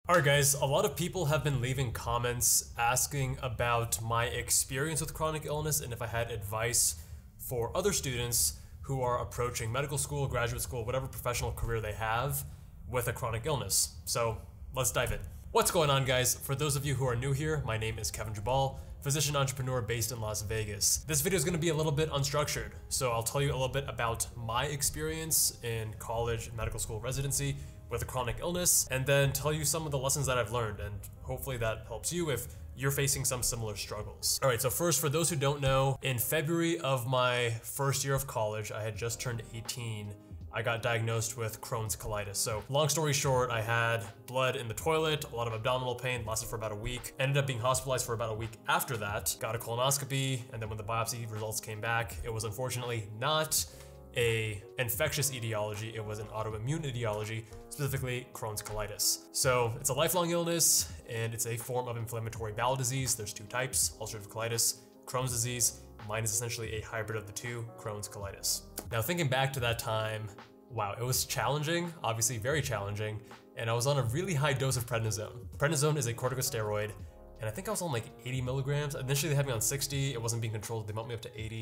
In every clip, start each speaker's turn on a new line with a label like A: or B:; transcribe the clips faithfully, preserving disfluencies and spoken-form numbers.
A: Alright guys, a lot of people have been leaving comments asking about my experience with chronic illness and if I had advice for other students who are approaching medical school, graduate school, whatever professional career they have with a chronic illness. So let's dive in. What's going on guys? For those of you who are new here, my name is Kevin Jabal, physician entrepreneur based in Las Vegas. This video is going to be a little bit unstructured, so I'll tell you a little bit about my experience in college and medical school residency with a chronic illness, and then tell you some of the lessons that I've learned, and hopefully that helps you if you're facing some similar struggles. All right, so first, for those who don't know, in February of my first year of college, I had just turned eighteen, I got diagnosed with Crohn's colitis. So long story short, I had blood in the toilet, a lot of abdominal pain, lasted for about a week, ended up being hospitalized for about a week after that, got a colonoscopy, and then when the biopsy results came back, it was unfortunately not a infectious etiology, it was an autoimmune etiology, specifically Crohn's colitis. So it's a lifelong illness and it's a form of inflammatory bowel disease. There's two types, ulcerative colitis, Crohn's disease. Mine is essentially a hybrid of the two, Crohn's colitis. Now thinking back to that time, wow, it was challenging, obviously very challenging, and I was on a really high dose of prednisone. Prednisone is a corticosteroid, and I think I was on like eighty milligrams. Initially they had me on sixty, it wasn't being controlled, they bumped me up to eighty.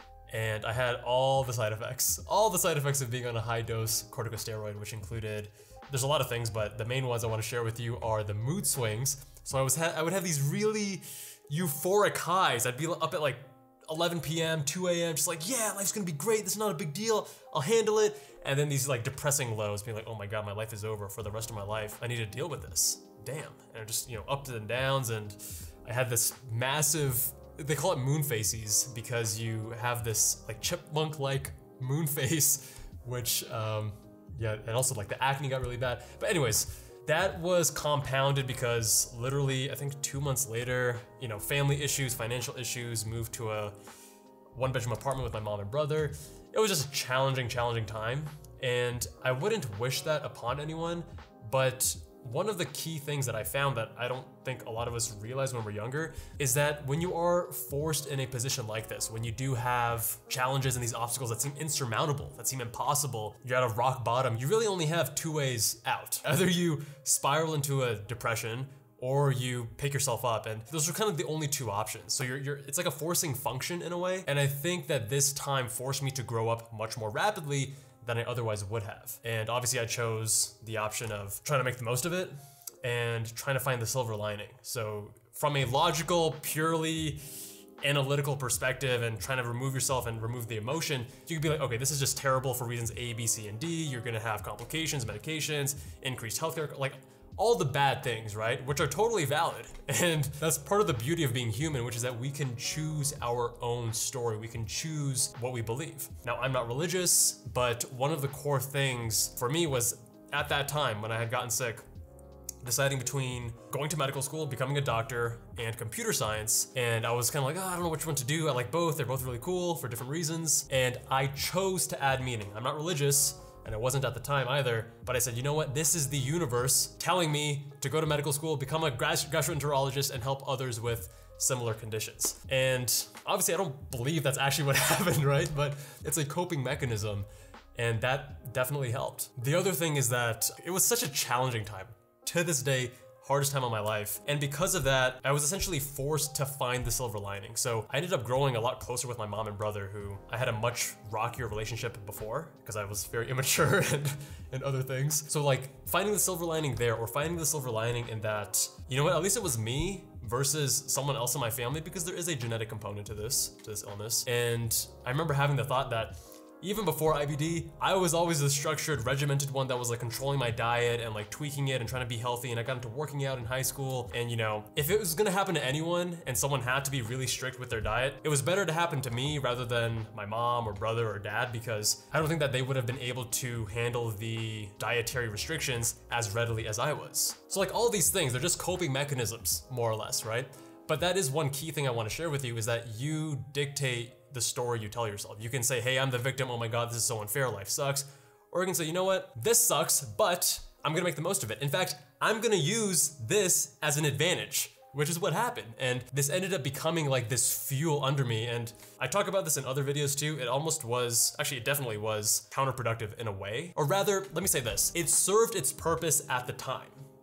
A: And I had all the side effects, all the side effects of being on a high dose corticosteroid, which included, there's a lot of things, but the main ones I want to share with you are the mood swings. So I was ha I would have these really euphoric highs. I'd be up at like eleven p m, two a m, just like, yeah, life's gonna be great, this is not a big deal, I'll handle it. And then these like depressing lows, being like, oh my God, my life is over for the rest of my life. I need to deal with this, damn. And just, you know, ups and downs, and I had this massive, they call it moon faces because you have this like chipmunk-like moon face, which, um, yeah, and also like the acne got really bad. But anyways, that was compounded because literally, I think two months later, you know, family issues, financial issues, moved to a one bedroom apartment with my mom and brother. It was just a challenging, challenging time. And I wouldn't wish that upon anyone, but one of the key things that I found that I don't think a lot of us realize when we're younger is that when you are forced in a position like this, when you do have challenges and these obstacles that seem insurmountable, that seem impossible, you're at a rock bottom, you really only have two ways out. Either you spiral into a depression or you pick yourself up, and those are kind of the only two options. So you're, you're, it's like a forcing function in a way. And I think that this time forced me to grow up much more rapidly than I otherwise would have. And obviously I chose the option of trying to make the most of it and trying to find the silver lining. So from a logical, purely analytical perspective and trying to remove yourself and remove the emotion, you could be like, okay, this is just terrible for reasons A, B, C, and D. You're gonna have complications, medications, increased healthcare, like all the bad things, right? Which are totally valid. And that's part of the beauty of being human, which is that we can choose our own story. We can choose what we believe. Now, I'm not religious, but one of the core things for me was at that time when I had gotten sick, deciding between going to medical school, becoming a doctor, and computer science. And I was kind of like, oh, I don't know which one to do. I like both, they're both really cool for different reasons. And I chose to add meaning. I'm not religious, and I wasn't at the time either, but I said, you know what, this is the universe telling me to go to medical school, become a gastroenterologist, and help others with similar conditions. And obviously I don't believe that's actually what happened, right? But it's a coping mechanism, and that definitely helped. The other thing is that it was such a challenging time. To this day, hardest time of my life. And because of that, I was essentially forced to find the silver lining. So I ended up growing a lot closer with my mom and brother, who I had a much rockier relationship before because I was very immature and, and other things. So like finding the silver lining there, or finding the silver lining in that, you know what, at least it was me versus someone else in my family, because there is a genetic component to this, to this illness. And I remember having the thought that even before I B D, I was always the structured, regimented one that was like controlling my diet and like tweaking it and trying to be healthy. And I got into working out in high school. And you know, if it was gonna happen to anyone and someone had to be really strict with their diet, it was better to happen to me rather than my mom or brother or dad, because I don't think that they would have been able to handle the dietary restrictions as readily as I was. So like all these things, they're just coping mechanisms, more or less, right? But that is one key thing I wanna share with you, is that you dictate the story you tell yourself. You can say, hey, I'm the victim, oh my God, this is so unfair, life sucks. Or you can say, you know what, this sucks, but I'm gonna make the most of it. In fact, I'm gonna use this as an advantage, which is what happened. And this ended up becoming like this fuel under me. And I talk about this in other videos too. It almost was, actually it definitely was counterproductive in a way. Or rather, let me say this, it served its purpose at the time.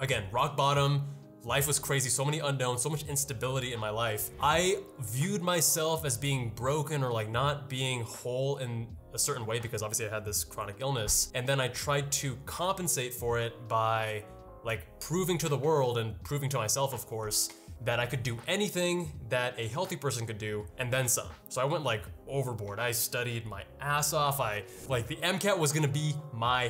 A: again, rock bottom. Life was crazy, so many unknowns, so much instability in my life. I viewed myself as being broken or like not being whole in a certain way because obviously I had this chronic illness. And then I tried to compensate for it by like proving to the world and proving to myself, of course, that I could do anything that a healthy person could do and then some. So I went like overboard. I studied my ass off. I like the MCAT was gonna be my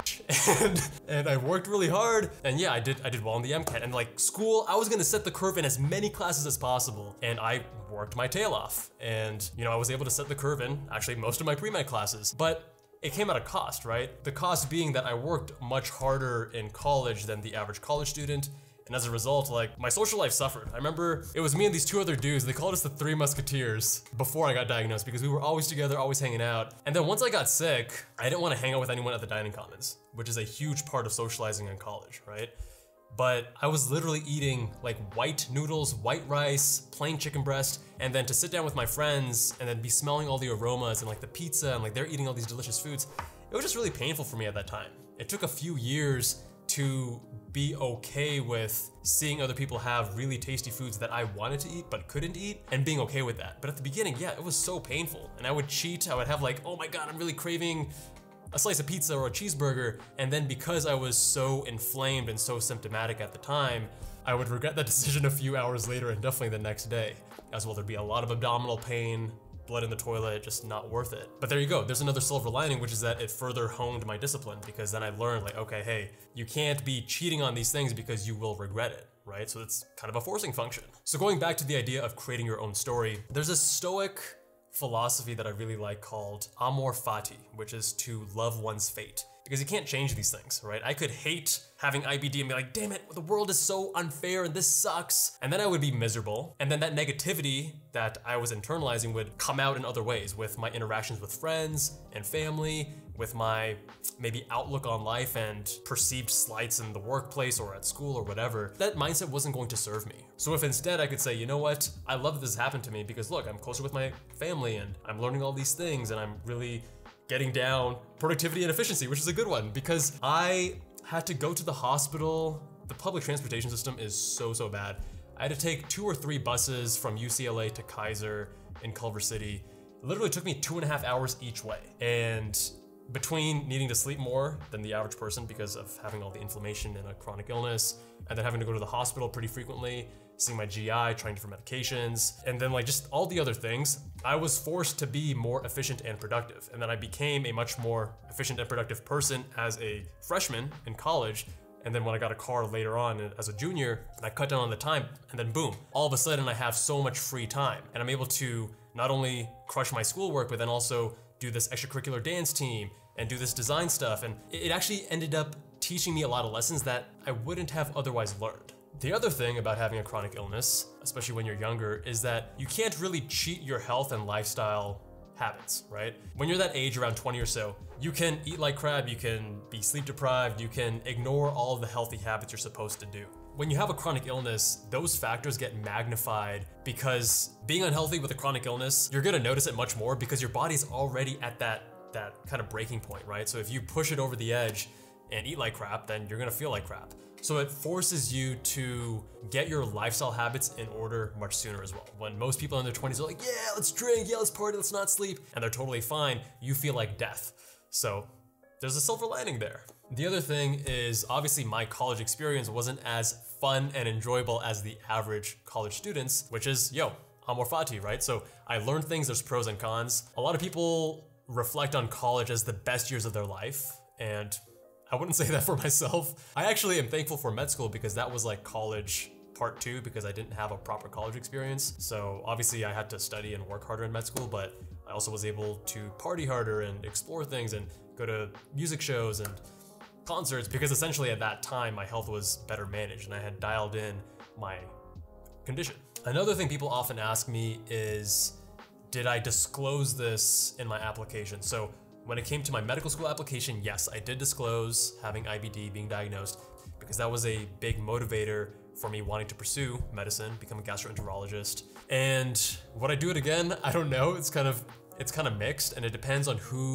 A: and and I worked really hard, and yeah, I did I did well on the MCAT. And like school, I was gonna set the curve in as many classes as possible, and I worked my tail off. And you know, I was able to set the curve in actually most of my pre-med classes, but it came at a cost, right? The cost being that I worked much harder in college than the average college student. And as a result, like my social life suffered. I remember it was me and these two other dudes. They called us the Three Musketeers before I got diagnosed because we were always together, always hanging out. And then once I got sick, I didn't want to hang out with anyone at the dining commons, which is a huge part of socializing in college, right? But I was literally eating like white noodles, white rice, plain chicken breast, and then to sit down with my friends and then be smelling all the aromas and like the pizza and like they're eating all these delicious foods. It was just really painful for me at that time. It took a few years to be okay with seeing other people have really tasty foods that I wanted to eat but couldn't eat and being okay with that. But at the beginning, yeah, it was so painful. And I would cheat, I would have like, oh my God, I'm really craving a slice of pizza or a cheeseburger. And then because I was so inflamed and so symptomatic at the time, I would regret that decision a few hours later and definitely the next day. As well, there'd be a lot of abdominal pain, blood in the toilet, just not worth it. But there you go, there's another silver lining, which is that it further honed my discipline because then I learned like, okay, hey, you can't be cheating on these things because you will regret it, right? So it's kind of a forcing function. So going back to the idea of creating your own story, there's a Stoic philosophy that I really like called amor fati, which is to love one's fate. Because you can't change these things, right? I could hate having I B D and be like, damn it, the world is so unfair and this sucks. And then I would be miserable. And then that negativity that I was internalizing would come out in other ways with my interactions with friends and family, with my maybe outlook on life and perceived slights in the workplace or at school or whatever. That mindset wasn't going to serve me. So if instead I could say, you know what, I love that this happened to me because look, I'm closer with my family and I'm learning all these things and I'm really getting down productivity and efficiency, which is a good one because I had to go to the hospital. The public transportation system is so, so bad. I had to take two or three buses from U C L A to Kaiser in Culver City. It literally took me two and a half hours each way. And between needing to sleep more than the average person because of having all the inflammation and a chronic illness, and then having to go to the hospital pretty frequently, seeing my G I, trying different medications, and then like just all the other things, I was forced to be more efficient and productive. And then I became a much more efficient and productive person as a freshman in college. And then when I got a car later on as a junior, I cut down on the time, and then boom, all of a sudden I have so much free time. And I'm able to not only crush my schoolwork, but then also do this extracurricular dance team and do this design stuff. And it actually ended up teaching me a lot of lessons that I wouldn't have otherwise learned. The other thing about having a chronic illness, especially when you're younger, is that you can't really cheat your health and lifestyle habits, right? When you're that age, around twenty or so, you can eat like crap, you can be sleep deprived, you can ignore all of the healthy habits you're supposed to do. When you have a chronic illness, those factors get magnified because being unhealthy with a chronic illness, you're gonna notice it much more because your body's already at that, that kind of breaking point, right? So if you push it over the edge and eat like crap, then you're gonna feel like crap. So it forces you to get your lifestyle habits in order much sooner as well. When most people in their twenties are like, yeah, let's drink, yeah, let's party, let's not sleep, and they're totally fine, you feel like death. So there's a silver lining there. The other thing is obviously my college experience wasn't as fun and enjoyable as the average college students, which is, yo, amor fati, right? So I learned things, there's pros and cons. A lot of people reflect on college as the best years of their life, and I wouldn't say that for myself. I actually am thankful for med school because that was like college part two because I didn't have a proper college experience. So obviously I had to study and work harder in med school, but I also was able to party harder and explore things and go to music shows and concerts because essentially at that time my health was better managed and I had dialed in my condition. Another thing people often ask me is, did I disclose this in my application? So when it came to my medical school application, yes, I did disclose having I B D, being diagnosed, because that was a big motivator for me wanting to pursue medicine, become a gastroenterologist. And would I do it again? I don't know. It's kind of it's kind of mixed, and it depends on who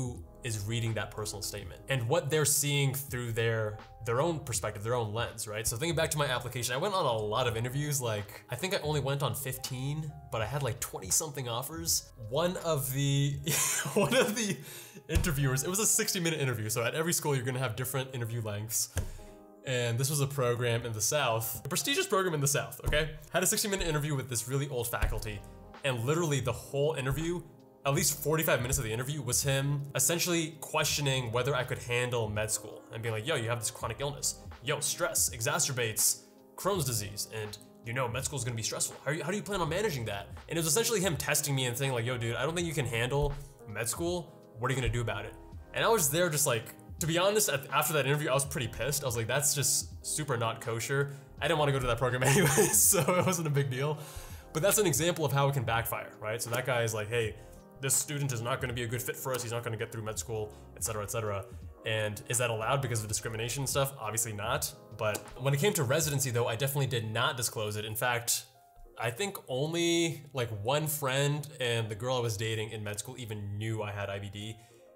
A: is reading that personal statement and what they're seeing through their their own perspective, their own lens, right? So thinking back to my application, I went on a lot of interviews. Like, I think I only went on fifteen, but I had like twenty something offers. One of the one of the interviewers, it was a sixty minute interview. So at every school, you're gonna have different interview lengths. And this was a program in the South, a prestigious program in the South, okay? Had a sixty minute interview with this really old faculty, and literally the whole interview, at least forty-five minutes of the interview, was him essentially questioning whether I could handle med school and being like, yo, you have this chronic illness. Yo, stress exacerbates Crohn's disease, and you know med school is gonna be stressful. How, you, how do you plan on managing that? And it was essentially him testing me and saying like, yo, dude, I don't think you can handle med school. What are you gonna do about it? And I was there just like, to be honest, after that interview, I was pretty pissed. I was like, that's just super not kosher. I didn't want to go to that program anyway, so it wasn't a big deal. But that's an example of how it can backfire, right? So that guy is like, hey, this student is not going to be a good fit for us. He's not going to get through med school, et cetera, et cetera. And is that allowed because of discrimination stuff? Obviously not. But when it came to residency though, I definitely did not disclose it. In fact, I think only like one friend and the girl I was dating in med school even knew I had I B D,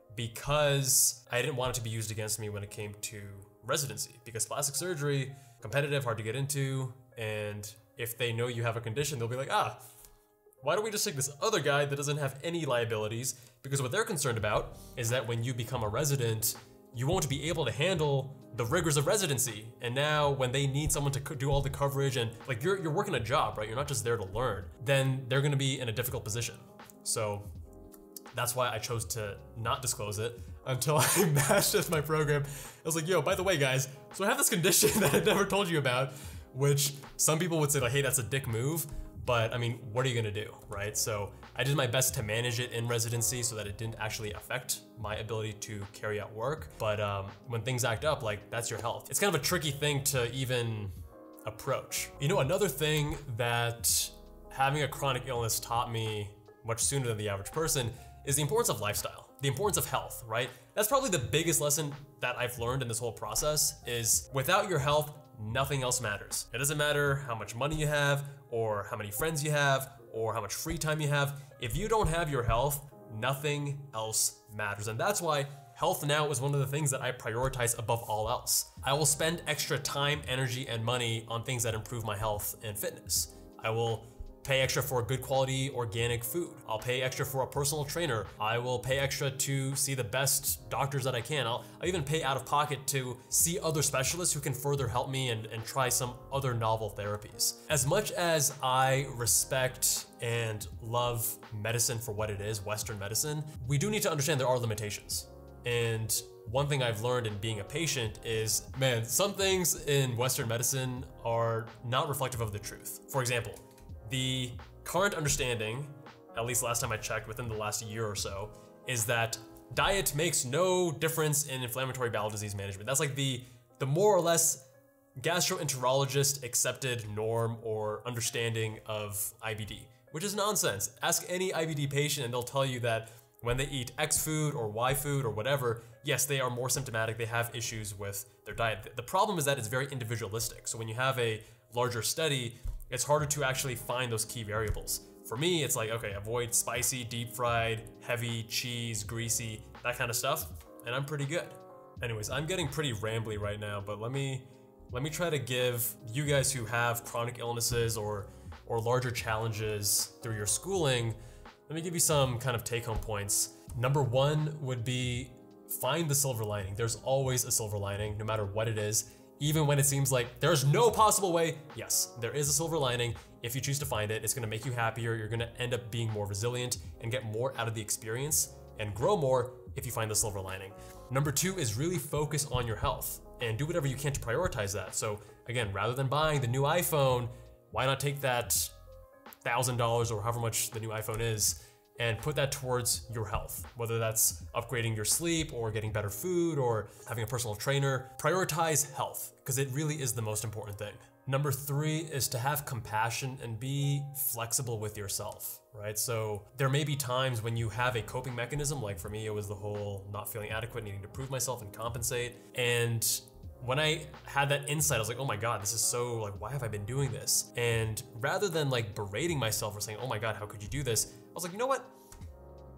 A: because I didn't want it to be used against me when it came to residency, because plastic surgery, competitive, hard to get into, and if they know you have a condition, they'll be like, ah, why don't we just take this other guy that doesn't have any liabilities? Because what they're concerned about is that when you become a resident, you won't be able to handle the rigors of residency. And now when they need someone to do all the coverage and like you're, you're working a job, right? You're not just there to learn, then they're gonna be in a difficult position. So that's why I chose to not disclose it until I matched with my program. I was like, yo, by the way, guys, so I have this condition that I never told you about, which some people would say like, hey, that's a dick move. But I mean, what are you gonna do, right? So I did my best to manage it in residency so that it didn't actually affect my ability to carry out work. But um, when things act up, like that's your health. It's kind of a tricky thing to even approach. You know, another thing that having a chronic illness taught me much sooner than the average person is the importance of lifestyle, the importance of health, right? That's probably the biggest lesson that I've learned in this whole process is without your health, nothing else matters. It doesn't matter how much money you have or how many friends you have or how much free time you have. If you don't have your health, nothing else matters. And that's why health now is one of the things that I prioritize above all else. I will spend extra time, energy, and money on things that improve my health and fitness. I will pay extra for good quality organic food. I'll pay extra for a personal trainer. I will pay extra to see the best doctors that I can. I'll, I'll even pay out of pocket to see other specialists who can further help me and, and try some other novel therapies. As much as I respect and love medicine for what it is, Western medicine, we do need to understand there are limitations. And one thing I've learned in being a patient is, man, some things in Western medicine are not reflective of the truth. For example, the current understanding, at least last time I checked within the last year or so, is that diet makes no difference in inflammatory bowel disease management. That's like the, the more or less gastroenterologist accepted norm or understanding of I B D, which is nonsense. Ask any I B D patient and they'll tell you that when they eat X food or Y food or whatever, yes, they are more symptomatic, they have issues with their diet. The problem is that it's very individualistic. So when you have a larger study, it's harder to actually find those key variables. For me, it's like, okay, avoid spicy, deep fried, heavy, cheese, greasy, that kind of stuff, and I'm pretty good. Anyways, I'm getting pretty rambly right now, but let me let me try to give you guys who have chronic illnesses or or larger challenges through your schooling, let me give you some kind of take-home points. Number one would be find the silver lining. There's always a silver lining, no matter what it is. Even when it seems like there's no possible way, yes, there is a silver lining. If you choose to find it, it's gonna make you happier. You're gonna end up being more resilient and get more out of the experience and grow more if you find the silver lining. Number two is really focus on your health and do whatever you can to prioritize that. So again, rather than buying the new iPhone, why not take that one thousand dollars or however much the new iPhone is and put that towards your health, whether that's upgrading your sleep or getting better food or having a personal trainer. Prioritize health, because it really is the most important thing. Number three is to have compassion and be flexible with yourself, right? So there may be times when you have a coping mechanism, like for me, it was the whole not feeling adequate, needing to prove myself and compensate. And when I had that insight, I was like, oh my God, this is so like, why have I been doing this? And rather than like berating myself or saying, oh my God, how could you do this? I was like, you know what?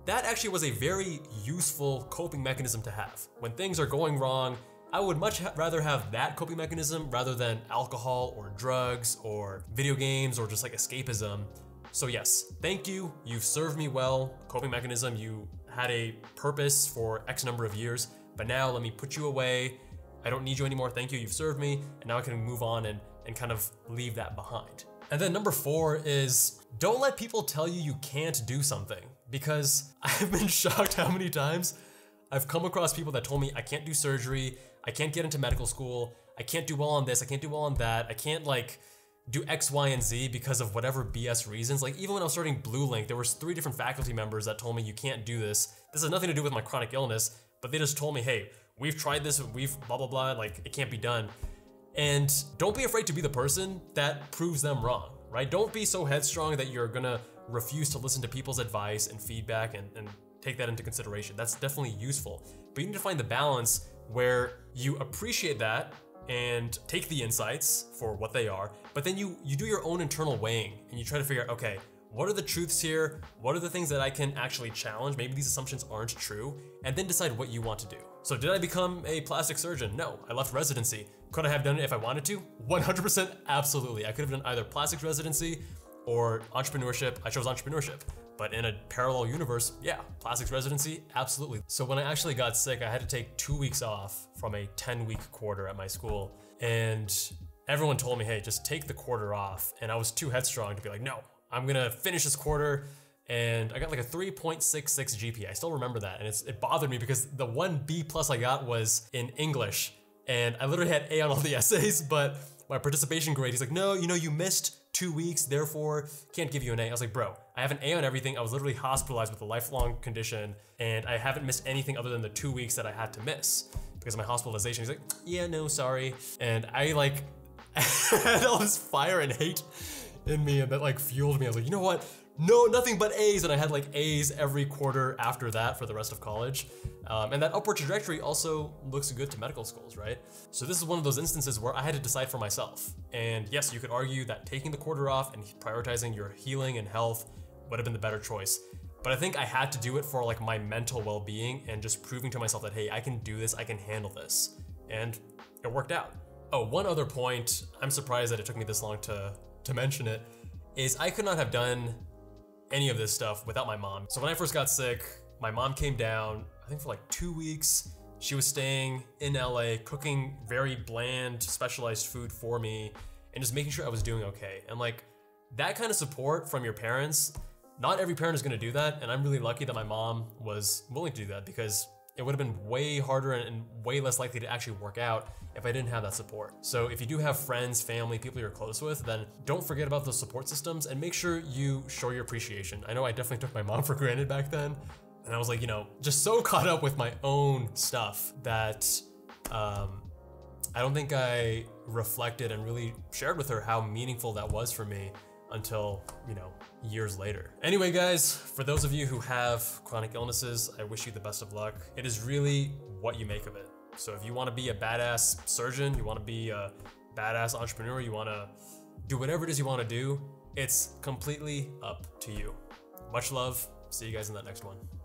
A: that actually was a very useful coping mechanism to have. When things are going wrong, I would much ha rather have that coping mechanism rather than alcohol or drugs or video games or just like escapism. So yes, thank you, you've served me well, coping mechanism, you had a purpose for X number of years, but now let me put you away. I don't need you anymore, thank you, you've served me, and now I can move on and, and kind of leave that behind. And then number four is, don't let people tell you you can't do something, because I've been shocked how many times I've come across people that told me I can't do surgery, I can't get into medical school, I can't do well on this, I can't do well on that, I can't like do X, Y, and Z because of whatever B S reasons. Like even when I was starting BlueLink, there was three different faculty members that told me you can't do this. This has nothing to do with my chronic illness, but they just told me, hey, we've tried this, we've blah, blah, blah, like it can't be done. And don't be afraid to be the person that proves them wrong, right? Don't be so headstrong that you're gonna refuse to listen to people's advice and feedback and, and take that into consideration. That's definitely useful, but you need to find the balance where you appreciate that and take the insights for what they are, but then you, you do your own internal weighing and you try to figure out, okay, what are the truths here? What are the things that I can actually challenge? Maybe these assumptions aren't true, and then decide what you want to do. So did I become a plastic surgeon? No, I left residency. Could I have done it if I wanted to? one hundred percent absolutely. I could have done either plastic residency or entrepreneurship. I chose entrepreneurship. But in a parallel universe, yeah, plastics residency, absolutely. So when I actually got sick, I had to take two weeks off from a ten week quarter at my school. And everyone told me, hey, just take the quarter off. And I was too headstrong to be like, no, I'm gonna finish this quarter. And I got like a three point six six G P A. I still remember that. And it's, it bothered me because the one B plus I got was in English. And I literally had A on all the essays, but my participation grade, he's like, no, you know, you missed two weeks, therefore can't give you an A. I was like, bro, I have an A on everything. I was literally hospitalized with a lifelong condition and I haven't missed anything other than the two weeks that I had to miss because of my hospitalization. He's like, yeah, no, sorry. And I like had all this fire and hate in me and that like fueled me. I was like, you know what? No, nothing but A's. And I had like A's every quarter after that for the rest of college. Um, and that upward trajectory also looks good to medical schools, right? So this is one of those instances where I had to decide for myself. And yes, you could argue that taking the quarter off and prioritizing your healing and health would have been the better choice. But I think I had to do it for like my mental well-being and just proving to myself that, hey, I can do this, I can handle this. And it worked out. Oh, one other point, I'm surprised that it took me this long to, to mention it, is I could not have done any of this stuff without my mom. So when I first got sick, my mom came down, I think for like two weeks. She was staying in L A, cooking very bland, specialized food for me, and just making sure I was doing okay. And like, that kind of support from your parents, not every parent is gonna do that, and I'm really lucky that my mom was willing to do that because it would have been way harder and way less likely to actually work out if I didn't have that support. So if you do have friends, family, people you're close with, then don't forget about those support systems and make sure you show your appreciation. I know I definitely took my mom for granted back then, and I was like, you know, just so caught up with my own stuff that um, I don't think I reflected and really shared with her how meaningful that was for me until, you know, years later. Anyway, guys, for those of you who have chronic illnesses, I wish you the best of luck. It is really what you make of it. So if you want to be a badass surgeon, you want to be a badass entrepreneur, you want to do whatever it is you want to do, it's completely up to you. Much love. See you guys in that next one.